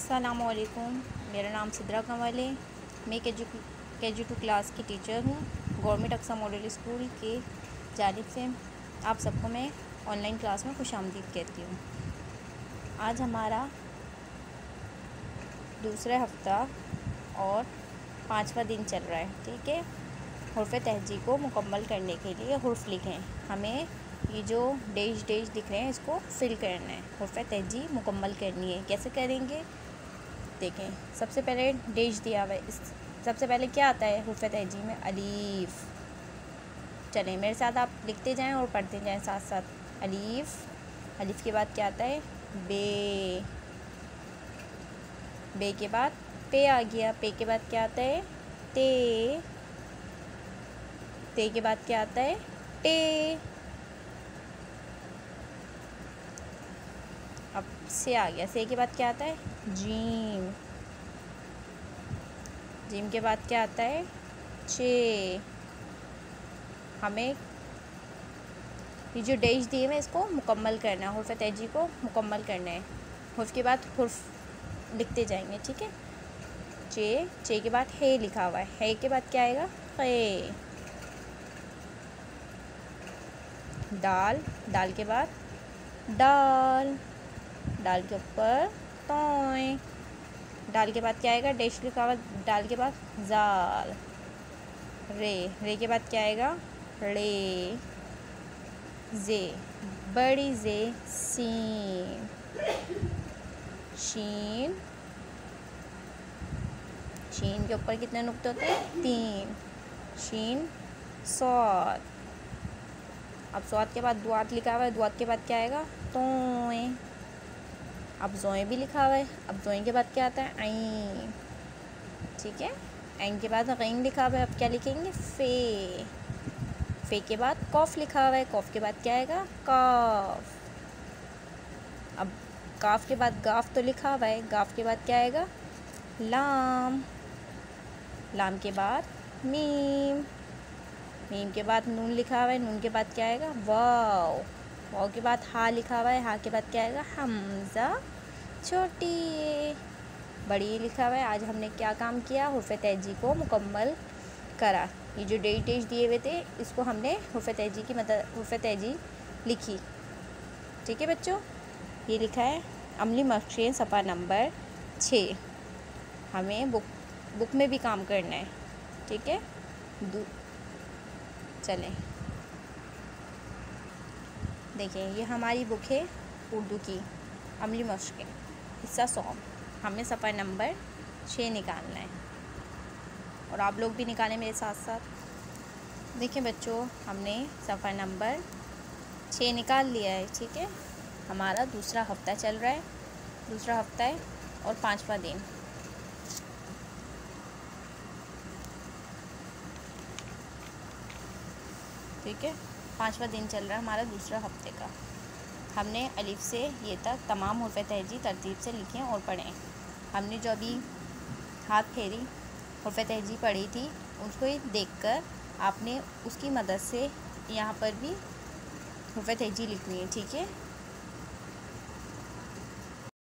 अस्सलामुअलैकुम। मेरा नाम सिद्रा कंवल है। मैं केजी 2 क्लास की टीचर हूँ। गवर्नमेंट अक्सा मॉडल स्कूल के जानिब से आप सबको मैं ऑनलाइन क्लास में खुशामदीद कहती हूँ। आज हमारा दूसरा हफ्ता और 5वां दिन चल रहा है। ठीक है, हुर्फ़ तहजी को मुकम्मल करने के लिए हुर्फ़ लिखें। हमें ये जो डेज दिख रहे हैं इसको फिल करना है, हुर्फ़ तहजी मुकम्मल करनी है। कैसे करेंगे देखें। सबसे पहले डेज दिया हुआ है। सबसे पहले क्या आता है हुर्फ़ तहजी में? अलीफ़। चलें मेरे साथ आप लिखते जाएं और पढ़ते जाएं साथ साथ। अलीफ़। अलीफ़ के बाद क्या आता है? बे। बे के बाद पे आ गया। पे के बाद क्या आता है? ते। ते के बाद क्या आता है? टे। अब से आ गया। से के बाद क्या आता है? जीम। जीम के बाद क्या आता है? चे। हमें ये जो डेज दिए हैं इसको मुकम्मल करना है, हुर्फ़ तहजी को मुकम्मल करना है। हुर्फ़ के बाद हुर्फ़ लिखते जाएंगे। ठीक है। चे। चे के बाद हे लिखा हुआ है। हे के बाद क्या आएगा? खे। दाल। दाल के बाद डाल। डाल के ऊपर तोय। डाल के बाद क्या आएगा? डैश लिखा हुआ। डाल के बाद जाल। रे। रे के बाद क्या आएगा? रे। जे। बड़ी जे। सीन। शीन। शीन के ऊपर कितने नुक्ते होते हैं? 3। शीन। सौद। अब सौद के बाद दुआत लिखा हुआ है। दुआत के बाद क्या आएगा? तोय। अब जोए भी लिखा हुआ है। अब जोए के बाद क्या आता है? आइन। ठीक है। आइन के बाद गैन लिखा हुआ है। अब क्या लिखेंगे? फे। फे के बाद कौफ लिखा हुआ है। कौफ के बाद क्या आएगा? काफ। अब काफ के बाद गाफ तो लिखा हुआ है। गाफ के बाद क्या आएगा? लाम। लाम के बाद मीम। मीम के बाद नून लिखा हुआ है। नून के बाद क्या आएगा? वाव। वाव के बाद हा लिखा हुआ है। हा के बाद क्या आएगा? हमज़ा। छोटी ए। बड़ी ए लिखा हुआ है। आज हमने क्या काम किया? हुर्फ़ तहजी को मुकम्मल करा। ये जो डेज दिए हुए थे इसको हमने हुर्फ़ तहजी की हुर्फ़ तहजी लिखी। ठीक है बच्चों, ये लिखा है अमली मशक़ें सफ़ा नंबर 6। हमें बुक में भी काम करना है। ठीक है। चलें देखें, ये हमारी बुक है उर्दू की अमली मशक़ें हिस्सा 100। हमें सफ़ा नंबर 6 निकालना है और आप लोग भी निकालें मेरे साथ साथ। देखिए बच्चों, हमने सफ़ा नंबर 6 निकाल लिया है। ठीक है। हमारा दूसरा हफ्ता चल रहा है। दूसरा हफ्ता है और 5वां दिन। ठीक है, 5वां दिन चल रहा है हमारा दूसरा हफ्ते का। हमने अलिफ से ये तक तमाम हुर्फ़ तहजी तरतीब से लिखें और पढ़ें। हमने जो अभी हाथ फेरी हुर्फ़ तहजी पढ़ी थी उसको देखकर आपने उसकी मदद से यहाँ पर भी हुर्फ़ तहजी लिखनी है। ठीक है।